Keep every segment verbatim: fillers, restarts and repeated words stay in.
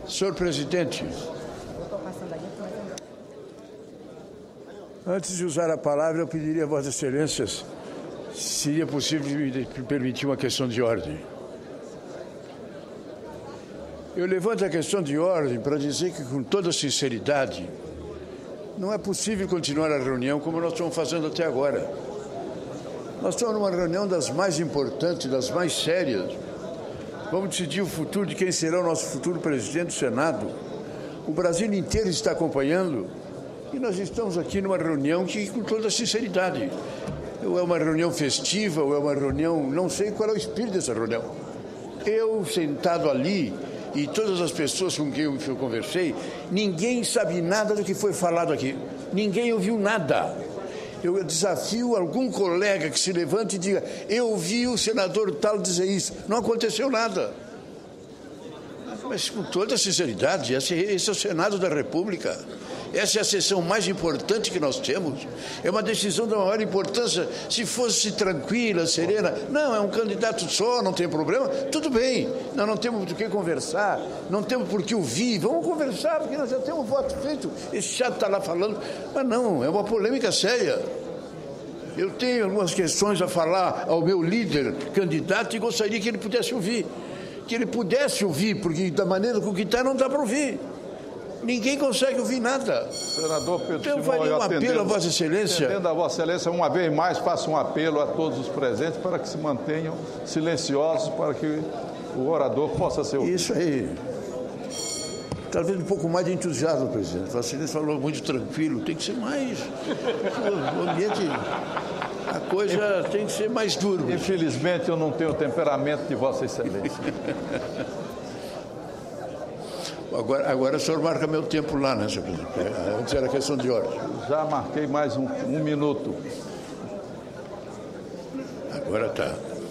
Senhor presidente, antes de usar a palavra, eu pediria a Vossas Excelências se seria possível me permitir uma questão de ordem. Eu levanto a questão de ordem para dizer que, com toda sinceridade, não é possível continuar a reunião como nós estamos fazendo até agora. Nós estamos numa reunião das mais importantes, das mais sérias. Vamos decidir o futuro de quem será o nosso futuro presidente do Senado. O Brasil inteiro está acompanhando e nós estamos aqui numa reunião que, com toda sinceridade, ou é uma reunião festiva, ou é uma reunião, não sei qual é o espírito dessa reunião. Eu, sentado ali, e todas as pessoas com quem eu conversei, ninguém sabe nada do que foi falado aqui. Ninguém ouviu nada. Eu desafio algum colega que se levante e diga: eu ouvi o senador tal dizer isso. Não aconteceu nada. Mas, com toda sinceridade, esse é o Senado da República. Essa é a sessão mais importante que nós temos. É uma decisão da maior importância. Se fosse tranquila, serena, não, é um candidato só, não tem problema, tudo bem. Nós não temos por que conversar, não temos por que ouvir. Vamos conversar, porque nós já temos um voto feito. Esse chato está lá falando. Mas não, é uma polêmica séria. Eu tenho algumas questões a falar ao meu líder candidato e gostaria que ele pudesse ouvir. Que ele pudesse ouvir, porque da maneira com que está, não dá para ouvir. Ninguém consegue ouvir nada. Senador Pedro então, Simão, faria um atendendo, apelo a Vossa Excelência. Atendendo a Vossa Excelência, uma vez mais, faço um apelo a todos os presentes para que se mantenham silenciosos, para que o orador possa ser ouvido. Isso aí. Talvez um pouco mais de entusiasmo, presidente. Vossa Excelência falou muito tranquilo, tem que ser mais... O ambiente... A coisa tem que ser mais duro. Infelizmente, eu não tenho o temperamento de Vossa Excelência. Agora, agora o senhor marca meu tempo lá, né, senhor presidente? Antes era questão de ordem. Já marquei mais um, um minuto. Agora está.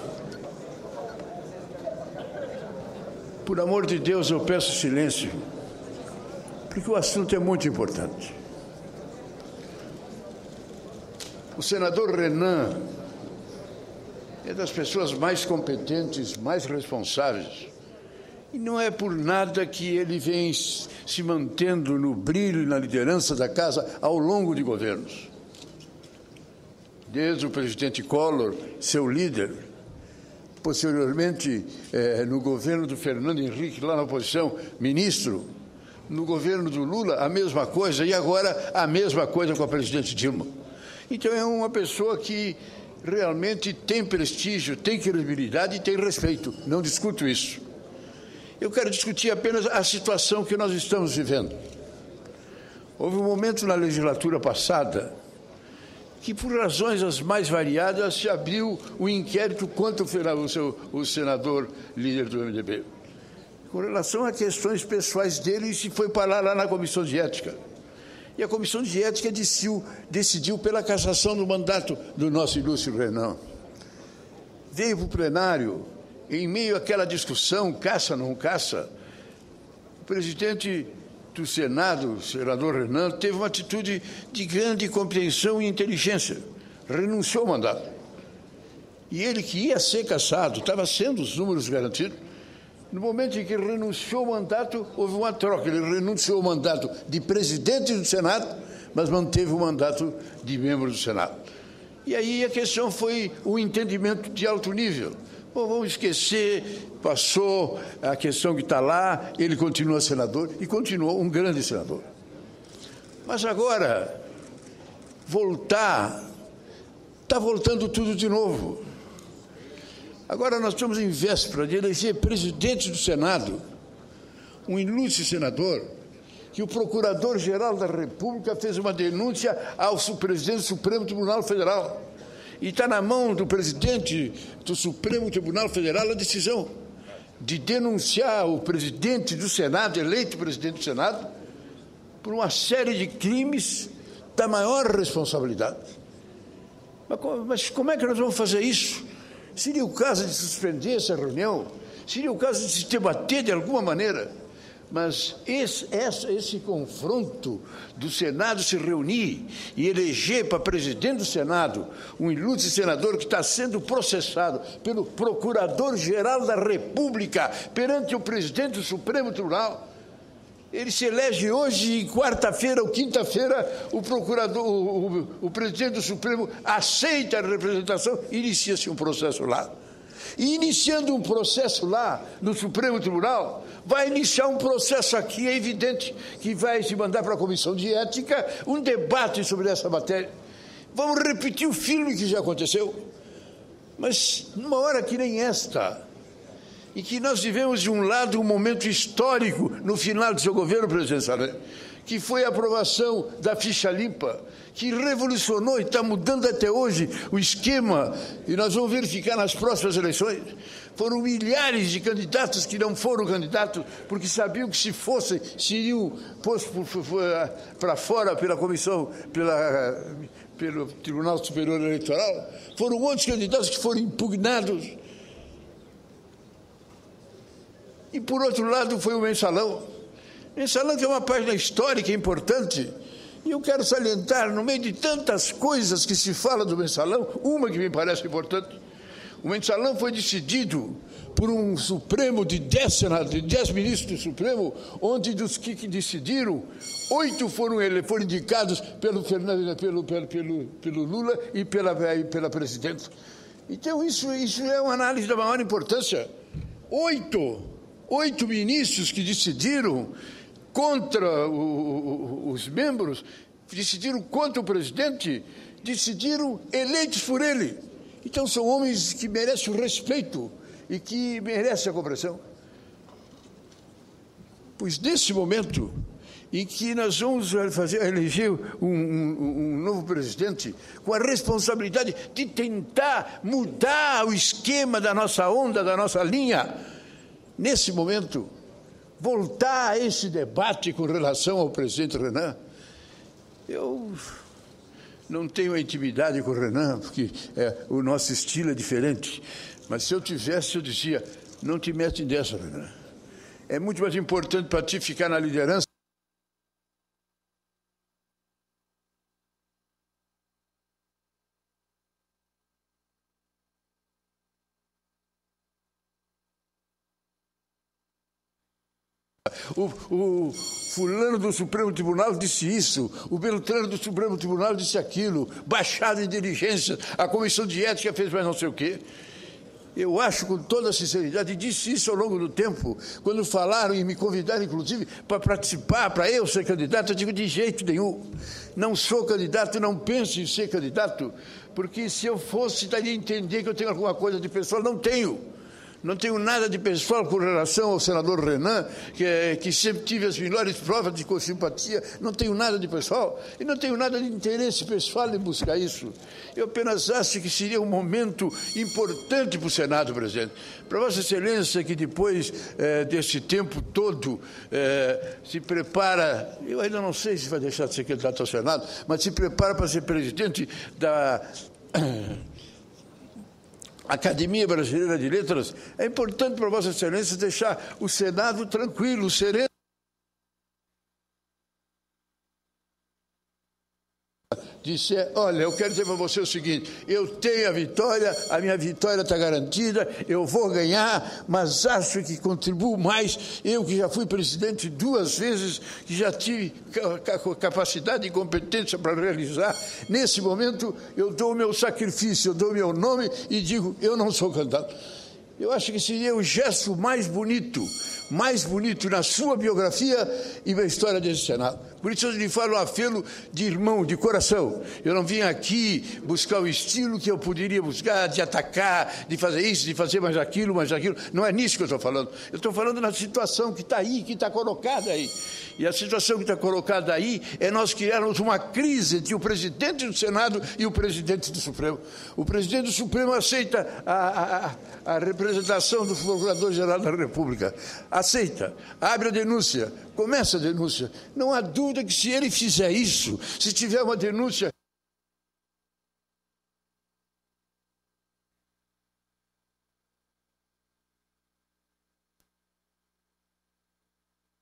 Por amor de Deus, eu peço silêncio, porque o assunto é muito importante. O senador Renan é das pessoas mais competentes, mais responsáveis. E não é por nada que ele vem se mantendo no brilho e na liderança da casa ao longo de governos. Desde o presidente Collor, seu líder, posteriormente eh, no governo do Fernando Henrique, lá na oposição, ministro, no governo do Lula, a mesma coisa, e agora a mesma coisa com a presidente Dilma. Então é uma pessoa que realmente tem prestígio, tem credibilidade e tem respeito, não discuto isso. Eu quero discutir apenas a situação que nós estamos vivendo. Houve um momento na legislatura passada que, por razões as mais variadas, se abriu um inquérito contra o, seu, o senador líder do M D B. Com relação a questões pessoais dele, e se foi parar lá na Comissão de Ética. E a Comissão de Ética decidiu, decidiu pela cassação do mandato do nosso ilustre Renan. Veio para o plenário, em meio àquela discussão, caça, não caça, o presidente do Senado, o senador Renan, teve uma atitude de grande compreensão e inteligência. Renunciou ao mandato. E ele, que ia ser cassado, estava sendo os números garantidos. No momento em que ele renunciou ao mandato, houve uma troca. Ele renunciou ao mandato de presidente do Senado, mas manteve o mandato de membro do Senado. E aí a questão foi um entendimento de alto nível. Bom, vamos esquecer, passou a questão que está lá, ele continua senador e continuou um grande senador. Mas agora, voltar, está voltando tudo de novo. Agora nós estamos em véspera de eleger presidente do Senado, um ilustre senador, que o Procurador-Geral da República fez uma denúncia ao presidente do Supremo Tribunal Federal. E está na mão do presidente do Supremo Tribunal Federal a decisão de denunciar o presidente do Senado, eleito presidente do Senado, por uma série de crimes da maior responsabilidade. Mas como é que nós vamos fazer isso? Seria o caso de suspender essa reunião? Seria o caso de se debater de alguma maneira? Mas esse, esse, esse confronto do Senado se reunir e eleger para presidente do Senado um ilustre senador que está sendo processado pelo Procurador-Geral da República perante o presidente do Supremo Tribunal, Ele se elege hoje e quarta-feira ou quinta-feira o procurador, o, o, o presidente do Supremo aceita a representação e inicia-se um processo lá. E iniciando um processo lá no Supremo Tribunal, vai iniciar um processo aqui, é evidente que vai se mandar para a Comissão de Ética um debate sobre essa matéria. Vamos repetir o filme que já aconteceu, mas numa hora que nem esta, e que nós vivemos de um lado um momento histórico no final do seu governo, presidente Sarney, que foi a aprovação da ficha limpa, que revolucionou e está mudando até hoje o esquema, e nós vamos verificar nas próximas eleições. Foram milhares de candidatos que não foram candidatos, porque sabiam que se fossem, seriam postos para fora pela comissão, pela, pelo Tribunal Superior Eleitoral. Foram outros candidatos que foram impugnados. E, por outro lado, foi o mensalão. O mensalão que é uma página histórica importante. E eu quero salientar, no meio de tantas coisas que se fala do mensalão, uma que me parece importante. O mensalão foi decidido por um Supremo de dez, de dez ministros do Supremo, onde dos que, que decidiram, oito foram, foram indicados pelo, Fernando, pelo, pelo, pelo, pelo Lula e pela, e pela presidente. Então, isso, isso é uma análise da maior importância. Oito Oito ministros que decidiram contra o, o, os membros, decidiram contra o presidente, decidiram eleitos por ele. Então são homens que merecem o respeito e que merecem a compreensão. Pois nesse momento em que nós vamos fazer, eleger um, um, um novo presidente com a responsabilidade de tentar mudar o esquema da nossa onda, da nossa linha, nesse momento, voltar a esse debate com relação ao presidente Renan, eu não tenho intimidade com o Renan, porque é, o nosso estilo é diferente, mas se eu tivesse, eu dizia, não te mete dessa, Renan. É muito mais importante para ti ficar na liderança. O, o fulano do Supremo Tribunal disse isso, o Beltrano do Supremo Tribunal disse aquilo, baixada de diligência, a Comissão de Ética fez mais não sei o quê. Eu acho com toda a sinceridade, e disse isso ao longo do tempo, quando falaram e me convidaram, inclusive, para participar, para eu ser candidato, eu digo de jeito nenhum. Não sou candidato, não penso em ser candidato, porque se eu fosse, daria a entender que eu tenho alguma coisa de pessoal, não tenho. Não tenho nada de pessoal com relação ao senador Renan, que, que sempre tive as melhores provas de simpatia. Não tenho nada de pessoal e não tenho nada de interesse pessoal em buscar isso. Eu apenas acho que seria um momento importante para o Senado, presidente. Para Vossa Excelência, que depois eh, desse tempo todo eh, se prepara, eu ainda não sei se vai deixar de ser candidato ao Senado, mas se prepara para ser presidente da Academia Brasileira de Letras, é importante para Vossa Excelência deixar o Senado tranquilo, sereno. Disse, olha, eu quero dizer para você o seguinte, eu tenho a vitória, a minha vitória está garantida, eu vou ganhar, mas acho que contribuo mais, eu que já fui presidente duas vezes, que já tive capacidade e competência para realizar, nesse momento eu dou o meu sacrifício, eu dou o meu nome e digo, eu não sou candidato. Eu acho que seria o gesto mais bonito, mais bonito na sua biografia e na história desse Senado. Por isso eu lhe falo um apelo de irmão, de coração. Eu não vim aqui buscar o estilo que eu poderia buscar, de atacar, de fazer isso, de fazer mais aquilo, mais aquilo. Não é nisso que eu estou falando. Eu estou falando na situação que está aí, que está colocada aí. E a situação que está colocada aí é nós criarmos uma crise entre o presidente do Senado e o presidente do Supremo. O presidente do Supremo aceita a, a, a representação do Procurador-Geral da República. Aceita, abre a denúncia, começa a denúncia. Não há dúvida que se ele fizer isso, se tiver uma denúncia...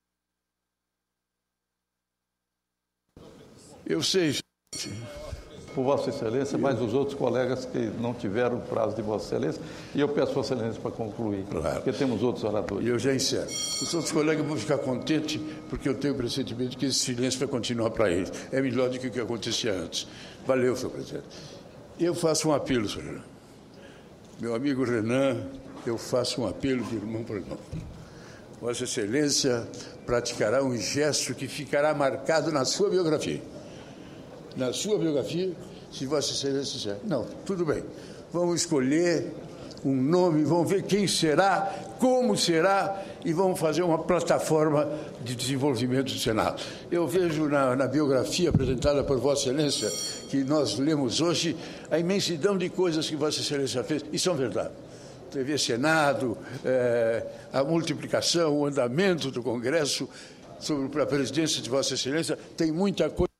Eu sei, gente. por Vossa Excelência, mas os outros colegas que não tiveram o prazo de Vossa Excelência, e eu peço Vossa Excelência para concluir, claro, porque temos outros oradores. E eu já encerro. Os outros colegas vão ficar contentes, porque eu tenho o pressentimento que esse silêncio vai continuar para eles. É melhor do que o que acontecia antes. Valeu, senhor presidente. Eu faço um apelo, senhor Renan. Meu amigo Renan, eu faço um apelo de irmão para irmão. Vossa Excelência praticará um gesto que ficará marcado na sua biografia. Na sua biografia, se Vossa Excelência disser, não, tudo bem, vamos escolher um nome, vamos ver quem será, como será, e vamos fazer uma plataforma de desenvolvimento do Senado. Eu vejo na, na biografia apresentada por Vossa Excelência, que nós lemos hoje, a imensidão de coisas que Vossa Excelência fez, e são verdade. T V Senado, é, a multiplicação, o andamento do Congresso, sobre a presidência de Vossa Excelência, tem muita coisa.